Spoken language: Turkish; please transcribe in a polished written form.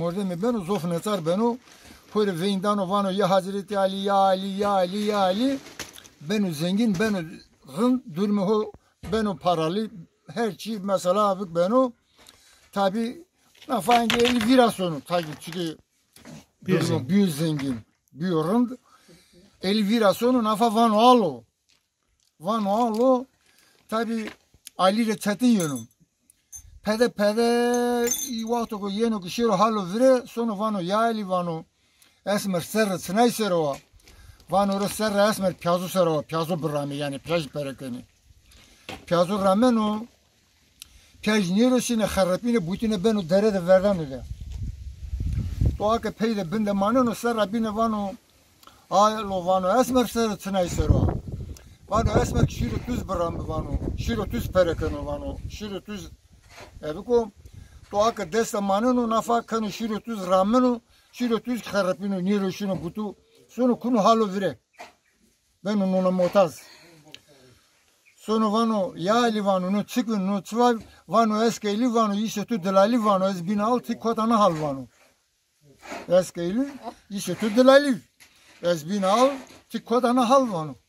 morde mi beno zof netar beno pure vindano vano ya Hazreti Ali ya Ali ya Ali ya Ali beno zengin beno hın durmu ho beno paralı her şey mesela abi beno tabi nafange 50 lira sonu tabi çünkü büyük zengin büyük rınd 50 lira sonu nafa vano alo tabi Ali ile çetin yönüm pede vakti ko yeno ki şiro halo vire sonu vano yali vano esmer serre sınay serova vano ro serre esmer piyazu serova piyazu brami yani piyaz perekeni piyazu rameno piyaz nirosine kharapine butine beno dere de verdan de to ake peyde binde maneno serre bine vano alo vano esmer serre sınay serova vano esmer şiro tuz brami vano şiro tuz perekeni vano şiro tuz evko to ake desta maneno nafa kanı şiro tuz rameno şiro tuz kharapino nirosine butu sono kunu halo vire beno nona motaz sono vano yali vano no çıkın no çvav vano eskeli vano işe tu delali vano ez bin altı kotana hal vano eskeli işe tu delali ez bin altı kotana hal vano